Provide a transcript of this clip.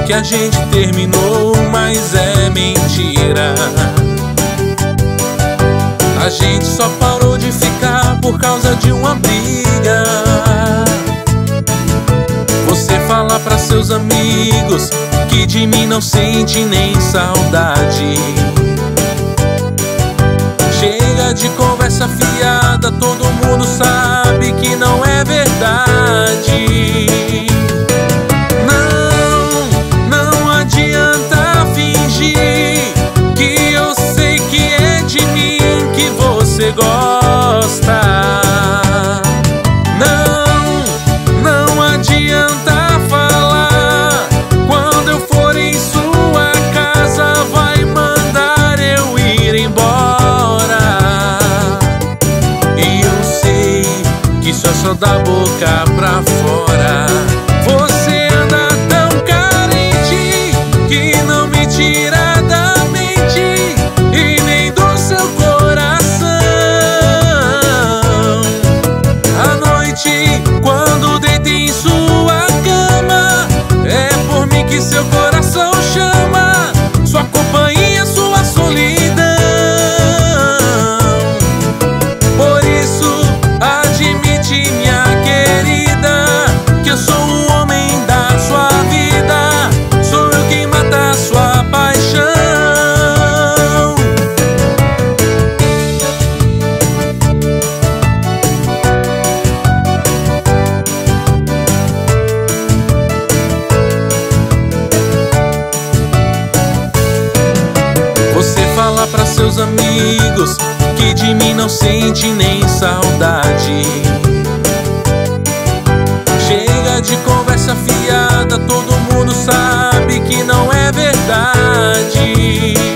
que a gente terminou, mas é mentira. A gente só parou de ficar por causa de uma briga. Você fala pra seus amigos que de mim não sente nem saudade. Chega de conversa fiada, todo mundo sabe que não é verdade. Não adianta fingir que eu sei que é de mim que você gosta. Não adianta falar. Quando eu for em sua casa, vai mandar eu ir embora. E eu sei que isso é só da boca pra fora. Você anda tão carente que não me tira da mente e nem do seu coração. À noite, quando deito em sua cama, é por mim que seu coração chama. Sua companhia, sua solidão. Por isso, admite, minha querida, que eu sou o homem da sua vida. Sou eu quem mata a sua paixão. Você fala pra seus amigos que de mim não sente nem saudade. Chega de conversa fiada, todo mundo sabe que não é verdade.